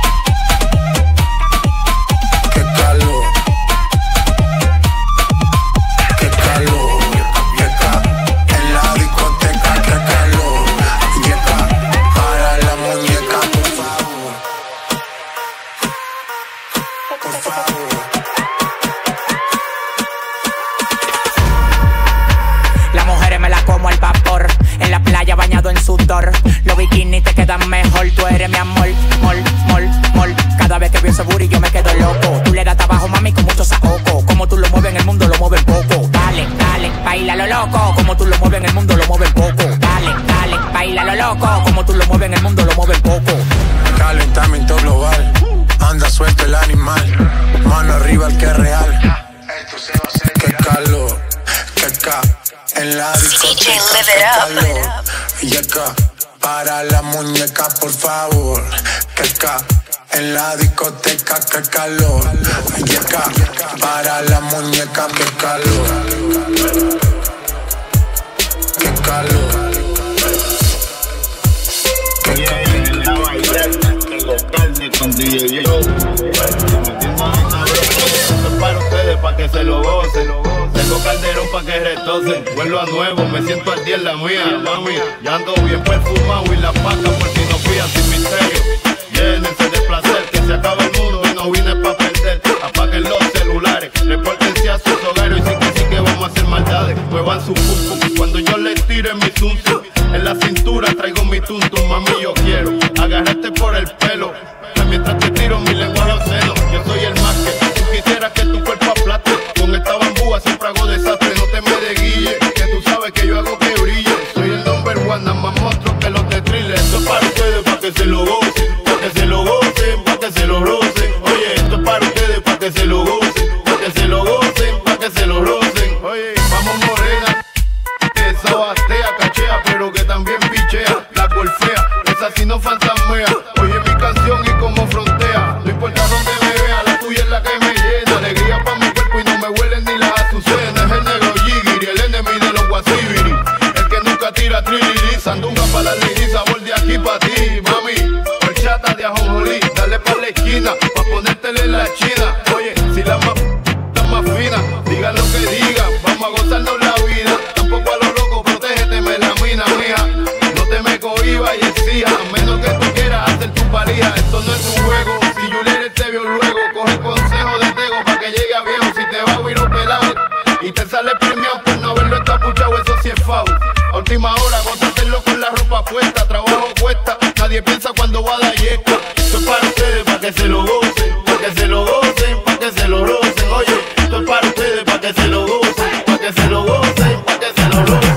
Speaker 15: qué calor, qué calor, yeca, en la discoteca, qué calor, yeca, para la muñeca, por favor, por favor.
Speaker 7: Las mujeres me la como al vapor, en la playa bañado en sudor. Los bikinis te quedan mejor, tú eres mi amor, mol, mol, mol. Cada vez que veo ese booty yo me quedo loco. Tú le das trabajo, mami, con mucho saoco. Como tú lo mueves en el mundo, lo mueves poco. Dale, dale, baila lo loco. Como tú lo mueves en el mundo, lo mueves poco. Dale, dale, baila lo loco. Como tú lo mueves en el mundo, lo mueves poco.
Speaker 15: Calentamiento global, anda suelto el animal. Mano arriba el que es real. Qué calor, qué ca en la discoteca,
Speaker 1: DJ, live
Speaker 15: qué
Speaker 1: it up.
Speaker 15: calor. Yeca, para la muñeca, por favor. Que ca en la discoteca, qué calor. Yeca, para la muñeca, qué calor. Qué calor. Qué
Speaker 16: con DJ para ustedes, pa' que se lo gocen. Tengo Calderón pa' que retocen. Vuelvo a nuevo, me siento al día en la mía, mami. Ya ando bien perfumado y la paca por si no fían sin misterio. Llénense de placer, que se acaba el mundo y no vine pa' perder. Apaguen los celulares, repórtense a sus hogares y sí que vamos a hacer maldades. Muevan su pum cuando yo les tire mi tuntum. En la cintura traigo mi tuntum, mami, yo quiero agarrarte por el pelo mientras te tiro mi lenguaje obsceno. Yo soy el más que tú quisieras que tu cuerpo aplaste. Con esta bambúa siempre hago desastre. No te me desguille, que tú sabes que yo hago que brille. Soy el number one, nada más monstruo que los de thriller. Esto es para ustedes, pa' que se lo gocen. Pa' que se lo gocen, pa' que se lo rocen. Oye, esto es para ustedes, pa' que se lo gocen. Pa' que se lo gocen, pa' que se lo rocen. Oye, vamos morena, esa batea, cachea, pero que también pichea. La golfea, esa sí no fantasmea. Oye mi canción y como frontea. No importa donde me vea, la tuya es la que me llena. Alegría pa' mi cuerpo y no me huelen ni las azucenas. Es el negro Jigiri, el enemigo de los guasibiri. El que nunca tira triliri. Sandunga pa' la lady, sabor de aquí pa' ti, mami. Horchata de ajonjolí, dale pa' la esquina, pa' ponértele la china. Oye, si la más fina, digan lo que digan, vamos a gozarnos la vida. Tampoco a lo loco, protégete, me la mina, mija. No te me cohibas y exija, a menos que tú quieras hacer tu valía. Esto no es un juego, si Juliet te vio luego, coge consejo de Tego pa' que llegue a viejo. Si te va a huir o pelado y te sale premiado por no haberlo encapuchado, eso sí es foul. A última hora, gózatelo con la ropa puesta, trabajo cuesta, nadie piensa cuando va a dar yesca. Esto es para ustedes, pa' que se lo gocen, pa' que se lo gocen, pa' que se lo rocen. Oye, esto es para ustedes, pa' que se lo gocen, pa' que se lo gocen, pa' que se lo rocen.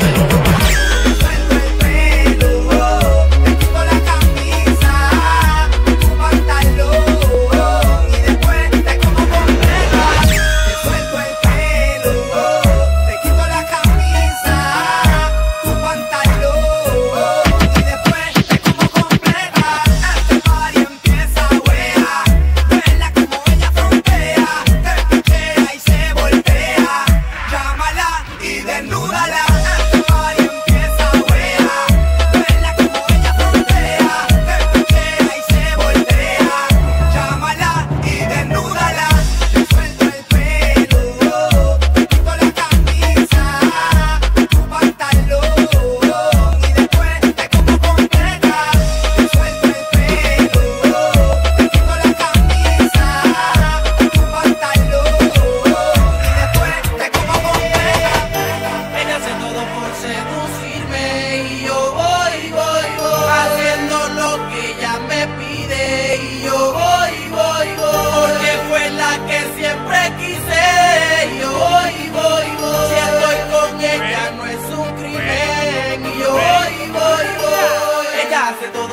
Speaker 14: Empieza, wea,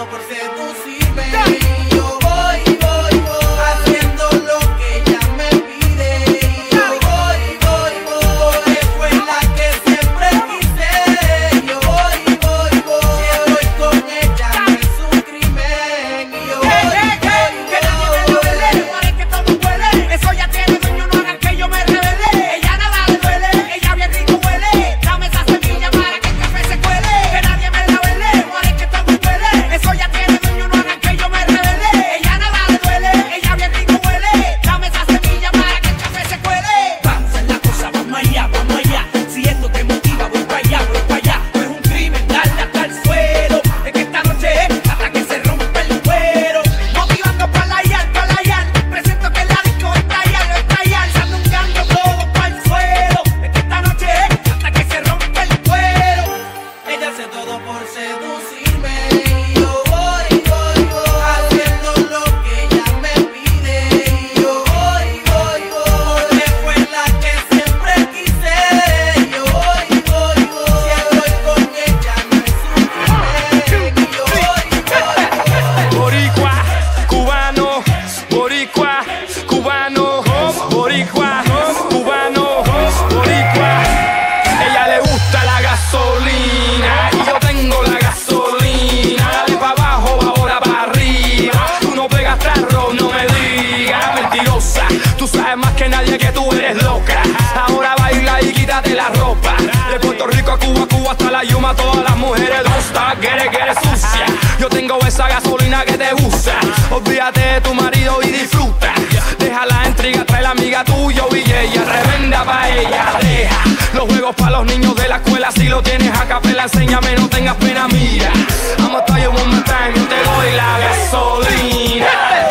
Speaker 14: todo por seducirme. Y yo voy, haciendo lo que ella me pide. Y yo voy, fue la que siempre quise. Yo voy, si estoy con ella no es un crimen. Y yo voy, que nadie me lo duele, parece que todo huele. Eso ya tiene dueño, no hagan que yo me revele. Ella nada le duele, ella bien rico huele. Dame esa semilla para que el café se cuele. Que nadie me la vele, parece que todo huele. Eso ya tiene dueño, no hagan que yo me revele. Ella nada le duele, ella bien rico huele. Dame esa semilla para que el café se cuele. Vamos a la cosa, vamos allá, vamos allá. Si esto te motiva, voy para allá, voy para allá. No es un crimen darle hasta el suelo. Es que esta noche es hasta que se rompe el cuero. Motivando para la yal. Presento que la disco está alzando un cambio todo para el suelo. Es que esta noche es hasta que se rompe el cuero. Ella hace todo por seducirme. Y yo voy, haciendo lo que ella me pide. Y yo voy, porque fue la que siempre quise. Y yo voy, si estoy con ella no es un crimen. Y yo voy.
Speaker 17: Boricua, cubano, boricua, cubano, boricua, cubano, boricua. Ella le gusta la gasolina y yo tengo la gasolina. Dale pa' abajo, ahora pa' arriba. Tú no pegas tarro, no me digas mentirosa. Tú sabes más que nadie que tú eres loca. Ahora baila y quítate la ropa. De Puerto Rico a Cuba, Cuba hasta la Yuma, todas las mujeres don't stop, get it sucia. Yo tengo esa gasolina que te gusta. Olvídate de tu marido y disfruta. Deja la intriga, trae la amiga tuya y ella revenda pa' ella. Deja los juegos pa' los niños de la escuela. Si lo tienes a capela, enséñame, no tengas pena, mira. I'ma tell you one more time, yo te doy la gasolina.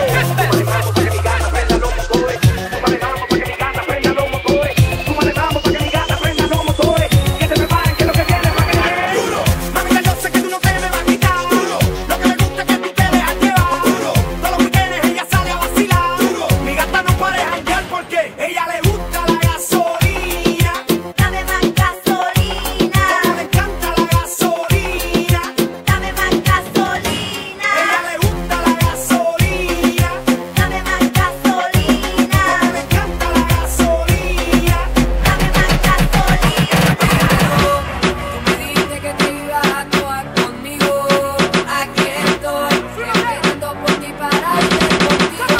Speaker 14: Mamita, yo sé que tú no te me vas a quitar. Lo que me gusta es que tú te dejas llevar. Todos los weekends ella sale a vacilar. Mi gata no para de janguear porque ella le gusta la gasolina. Dame más gasolina. Como le encanta la gasolina. Dame más gasolina. Ella le gusta la gasolina. Dame más gasolina. Como le encanta la gasolina. Dame más gasolina.
Speaker 6: Me dijiste que te ibas a actuar conmigo. Aquí estoy, esperando por ti para irme contigo.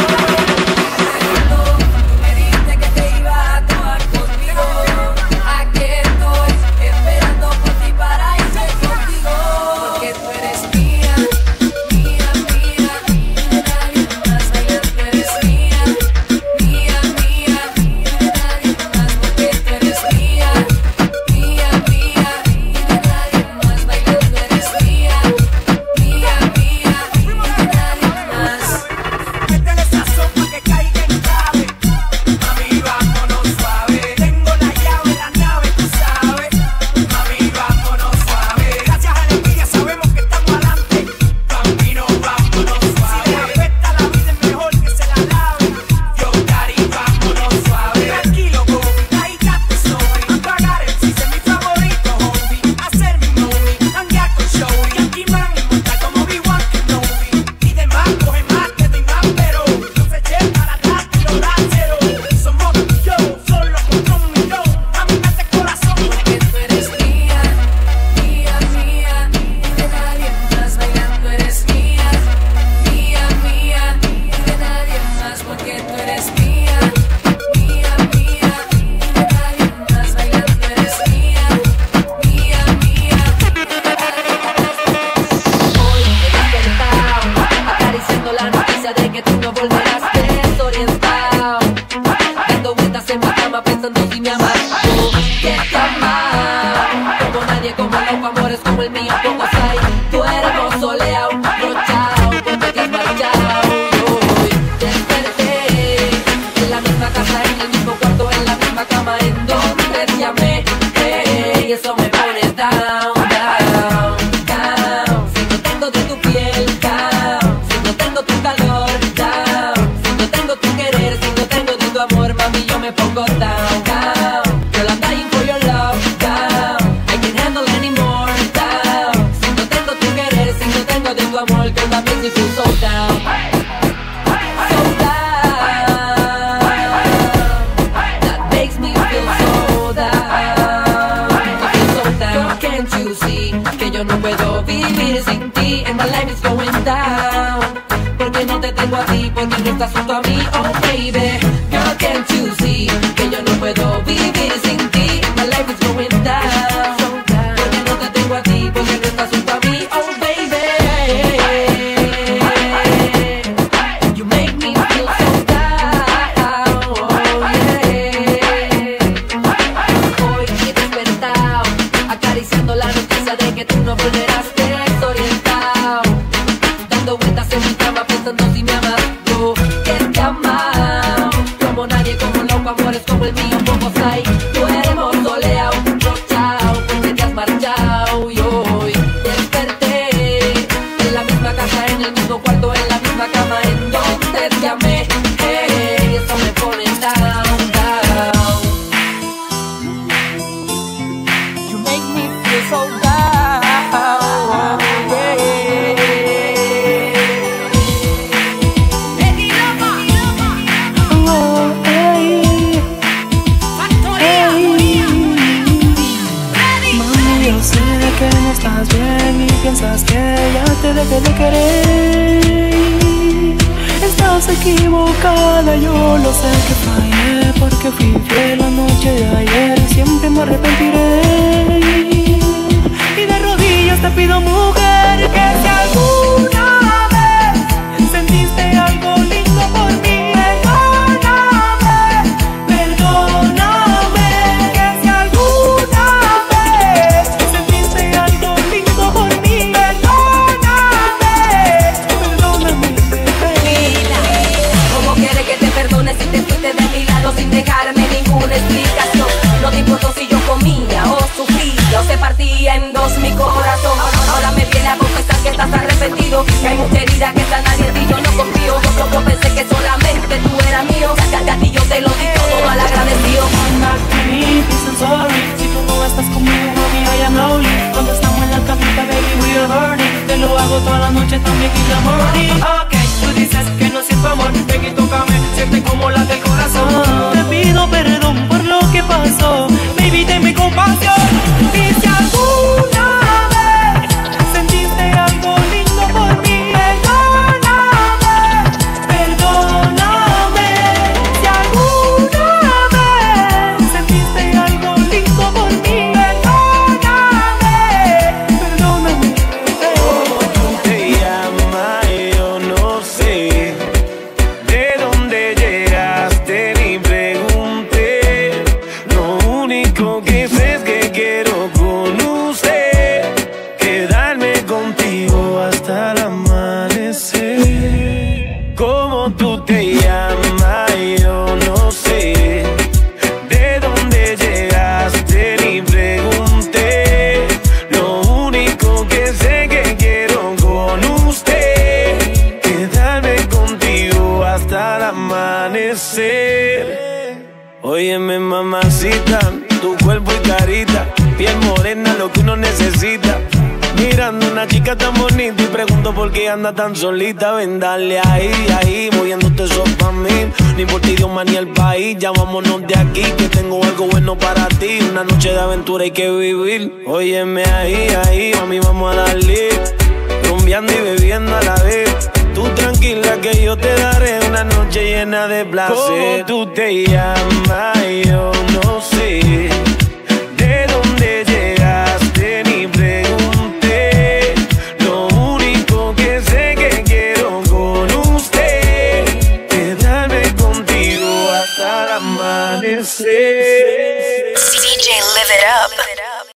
Speaker 6: Me dijiste que te ibas a actuar conmigo. Aquí estoy, esperando por ti para irme contigo. Porque tú eres mía, mía, mía, de nadie más. Bailando eres mía, mía, mía, de nadie más. Porque tú eres mía, mía, mía, de nadie más. Bailando eres mía, mía, mía, de nadie más.
Speaker 14: Métele sazón pa' que caiga en clave. Mami, vámonos suave. Tengo la llave, la nave, tú sabes. Mami, vámonos suave. Gracias a la envidia sabemos que estamos adelante. Bambino, vámonos suave. Si le afecta la vida es mejor que se la lave. Yo, Cari, vámonos suave. Tranquilo, Gobi, ahí ya te soy. Pagar el chiste, mi favorito, homie. Hacer mi movie, hanguear con Showy. Yankee Man, inmortal como Obi-Wan Kenobi. Y demás, coge más, te doy más, pero no se eche para atrás, tiro la cero. Somos tú y yo, solo contra un millón. A mí mete corazón.
Speaker 6: Porque tú eres mía, mía, mía, de nadie más. Bailando eres mía, mía, mía, de nadie más. Porque tú eres mía, mía, mía, de nadie más. Bailando eres mía, mía, mía, de nadie más. Hoy he despertado, acariciando la noticia de que tú no volverás desorientado. Dando vueltas en mi cama pensando si me amas. Que está mal, como nadie, como loco, amores como el mío, pocos hay. Tú eres mozoleado, brochao, cuando te has marchado. Yo hoy desperté en la misma casa, en el mismo cuarto, en la misma cama, en donde te amé. Y eso me pone down, down, down. Si no tengo de tu piel, down. Si no tengo tu calor, down. Si no tengo tu querer, si no tengo de tu amor, mami, yo me pongo down, down. Girl, I'm dying for your love, down. I can't handle anymore, down. Si
Speaker 18: makes me feel so down. So down. That makes me feel so down. I feel so down. Can't you see que yo no puedo vivir sin ti? And my life is going down. Porque no te tengo a ti, porque no estás junto a mí, oh baby. Girl, can't you see que yo no puedo vivir sin ti? My life is going down. Porque no te tengo a ti, porque no estás junto a mí, oh baby. You make me feel so down, oh yeah. Hoy he despertado, acariciando la noticia de que tú no volverás desorientado. Dando vueltas en mi cama pensando si me amas, yo que te amado. Como nadie, como loco, amores como el mío, pocos hay. Duermo soleado, rochao, porque te has marchado. Y hoy desperté en la misma casa, en el mismo cuarto, en la misma cama en donde te amé. Hey, eso me pone down, down. You make me feel so down, yeah.
Speaker 19: Que no estás bien y piensas que ya te dejé de querer. Estás equivocada, yo lo sé que fallé, porque fui fiel la noche de ayer y siempre me arrepentiré. Y de rodillas te pido, mujer, que si alguna vez sentiste algo lindo por mí, perdóname, perdóname. Que si alguna vez sentiste algo lindo por mí, perdóname, perdóname.
Speaker 18: Mira, ¿cómo quieres que te perdone si te fuiste de mi lado sin dejarme ninguna explicación? No te importó si yo comía o sufría o se partía en dos mi corazón. Ahora me viene a confesar que estás arrepentido, que hay mucha herida que está nadie en ti, yo no confío. Yo pensé que solamente tú eras mío, a ti yo te lo di todo mal agradecido.
Speaker 19: I'm not me, please I'm sorry. Si tú no estás conmigo, mami, I am lonely. Cuando estamos en la camita, baby, we are burning. Te lo hago toda la noche, también y la morning. Ok, tú dices que no siento amor, ven y tócame, siente como late el corazón. Te pido perdón por lo que pasó, baby, tenme compasión. Y si alguna vez sentiste algo lindo por mí, perdóname, perdóname. Si alguna vez sentiste algo lindo por mí, perdóname, perdóname.
Speaker 11: ¿Cómo tú te llamas? Yo no sé. ¿De dónde llegaste? Ni pregunté. Lo único que sé es que quiero con usted quedarme contigo hasta el amanecer. ¿Cómo tú te llamas? Yo no sé. ¿De dónde llegaste? Ni pregunté. Lo único que sé que quiero con usted quedarme contigo hasta el amanecer. Óyeme, mamacita, tu cuerpo y carita, piel morena, lo que uno necesita. Mirando una chica tan bonita y pregunto por qué anda tan solita. Ven, dale ahí, ahí, moviéndote eso pa' mí. Ni por ti, Dios, ni el país. Ya vámonos de aquí, que tengo algo bueno para ti. Una noche de aventura hay que vivir. Óyeme ahí, ahí, mami, vamos a darle. Rumbeando y bebiendo a la vez. Tú tranquila que yo te daré una noche llena de placer. ¿Cómo tú te llamas?